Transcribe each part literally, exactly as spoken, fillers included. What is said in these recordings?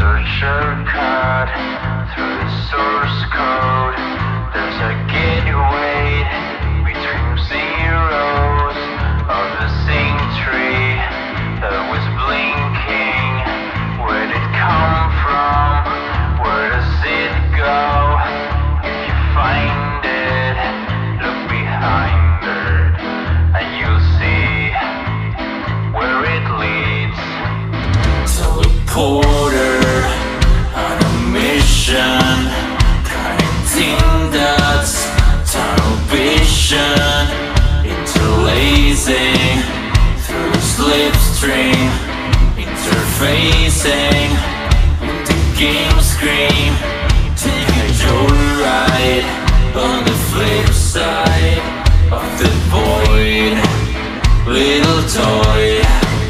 shortcut through the source code. There's a gateway between zeros of the same tree that was blinking. Where did it come from? Where does it go? If you find it, look behind it, and you'll see where it leads. Teleporter on a mission, connecting dots, tunnel vision, interlacing through the slipstream, interfacing with the game screen. Take a joyride on the flip side of the void, little toy.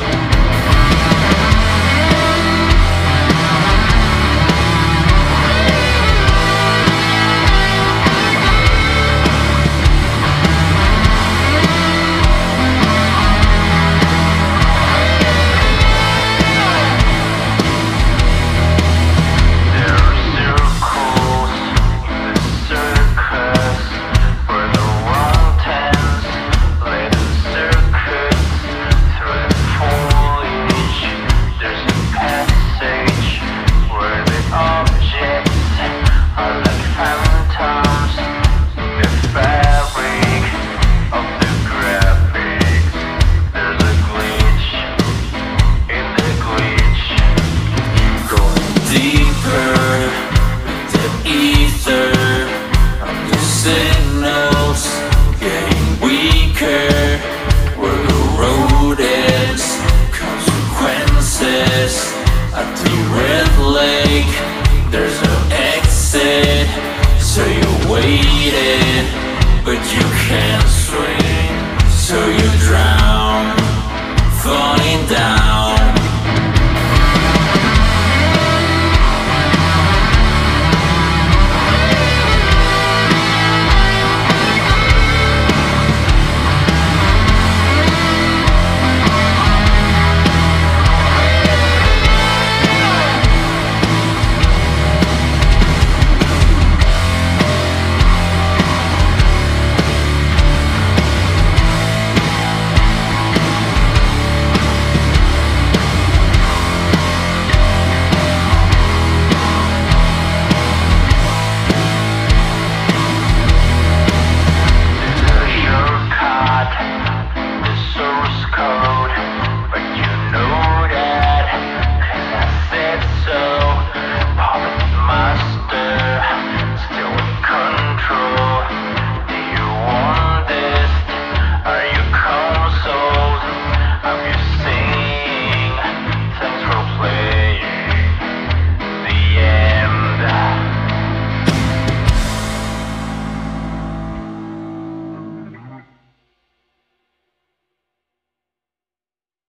At the red lake, there's no exit, so you waited, but you